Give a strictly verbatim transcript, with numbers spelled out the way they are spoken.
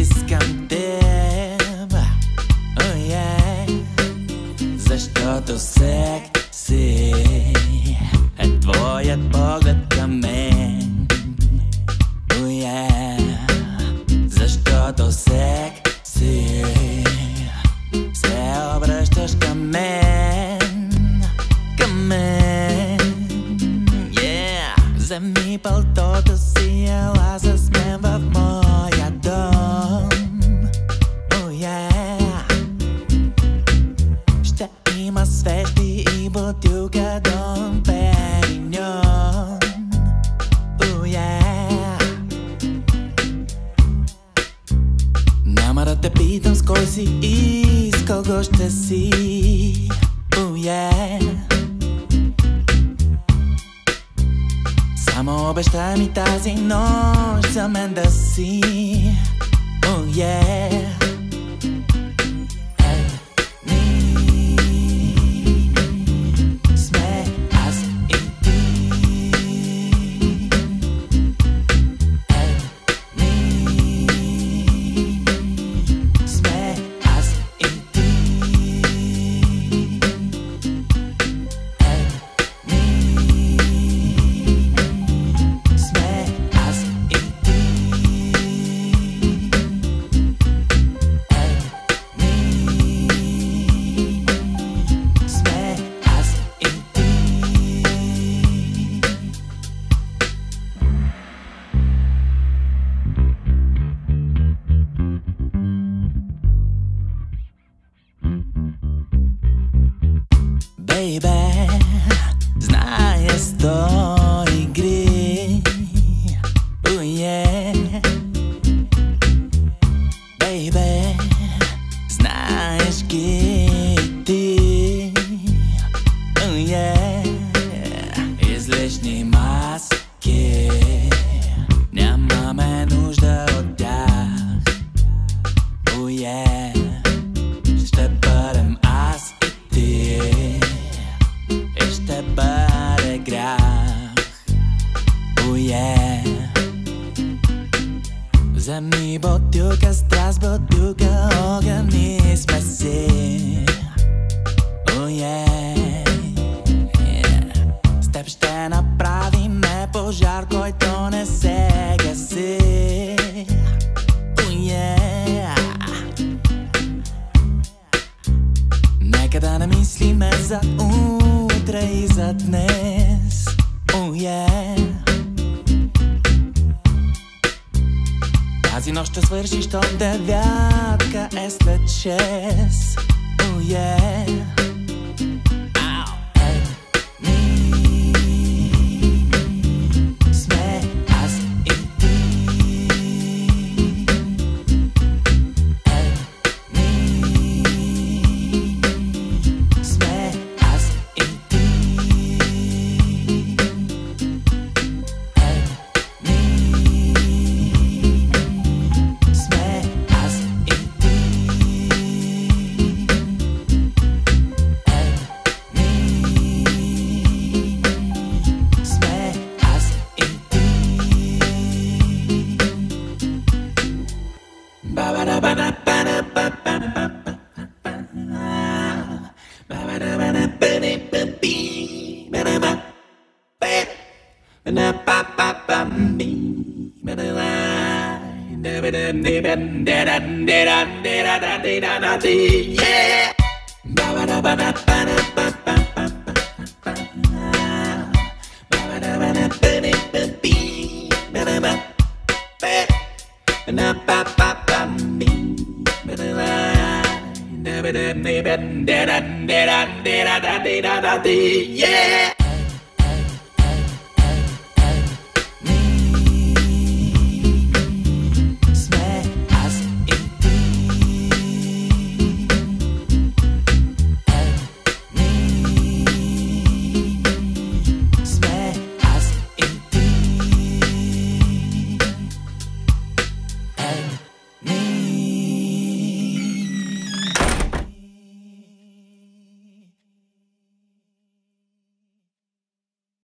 искам теб, oh yeah. Защото секси е твоят поглед към мен, oh yeah. Защото секси се обръщаш към мен, към мен, yeah. Вземи пълтото си, ела с мен в моя дом, oh yeah. Ще има свещи и бутилка Дом Периньон, oh yeah. Няма да те питам с кой си и с кого ще си, oh yeah. Само обещай ми тази нощ за мен да си, oh yeah. Едни сме аз и ти, едни сме аз и ти, Бейбе, зная сто игри, oh yeah. Бейбе, знаеш ги ти, oh yeah. Излишни маски, нямаме нужда от тях, oh yeah. Ще бъдем аз и ти, и ще бъде грях, oh yeah. Вземи бутилка, страст, бутилка, огън и сме си, oh yeah, yeah. С теб ще направиме пожар, който не се гаси, oh yeah. Нека да не мислиме за утре и за днес, oh yeah. Тази нощ ще свърши, щом девятка е след шест, oh yeah. Yeah.